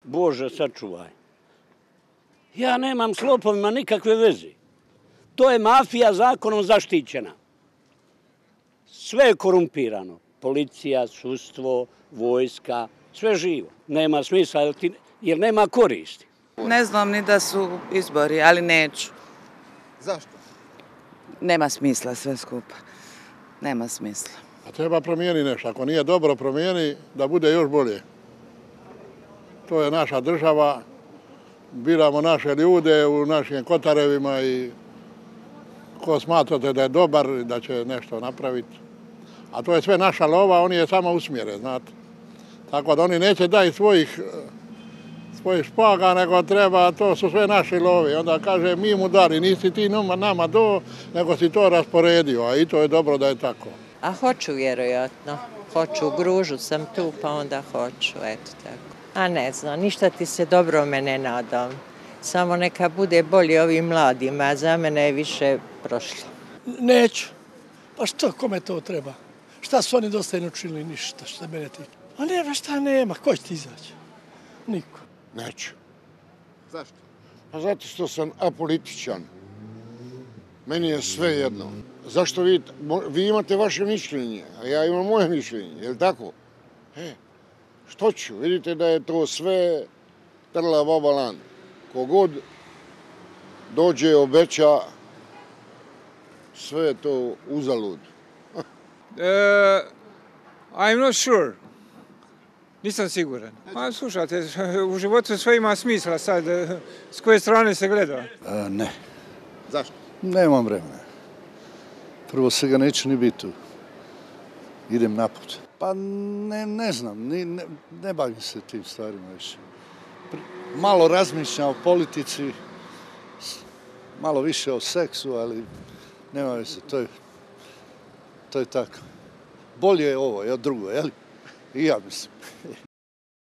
Bože, sačuvaj. Ja nemam s lopovima nikakve veze. To je mafija zakonom zaštićena. Sve je korumpirano. Policija, sudstvo, vojska, sve živo. Nema smisla jer nema koristi. Ne znam ni da su izbori, ali neću. Zašto? Nema smisla sve skupa. Nema smisla. A treba promijeniti nešto. Ako nije dobro promijeni, da bude još bolje. To je naša država. Biramo naše ljude u našim kotarevima i ko smatrate da je dobar i da će nešto napraviti. A to je sve naša lova, oni je samo usmjere, znate. Tako da oni neće dati svojih špaga, nego treba, to su sve naši lovi. Onda kaže, mi mu dali, nisi ti nama do, nego si to rasporedio, a i to je dobro da je tako. A hoću vjerojatno. Hoću, u Gružu sam tu, pa onda hoću, eto tako. A ne znam, ništa ti se dobro me ne nadam. Samo neka bude bolje ovim mladima, a za mene je više prošlo. Neću. Pa što, kome to treba? Šta su oni dosta učinili? Ništa, što se mene tiče. A nema šta nema, ko će ti izaći? Niko. Neću. Zašto? Pa zato što sam apolitičan. Meni je sve jedno. Zašto vi imate vaše mišljenje, a ja imam moje mišljenje, je li tako? Što ću? Vidite da je to sve trla baba lan. Kogod dođe, obeća, sve je to uzalud. I'm not sure. Nisam siguran. A slušajte, u životu sve ima smisla sad, s koje strane se gleda. Ne. Zašto? Nemam vremena. Prvo svega neću ni biti tu. Idem naput. Pa ne znam, ne bavim se tim stvarima više. Malo razmišljam o politici, malo više o seksu, ali nema veze, to je tako. Bolje je ovo, ja drugo, jel? I ja mislim.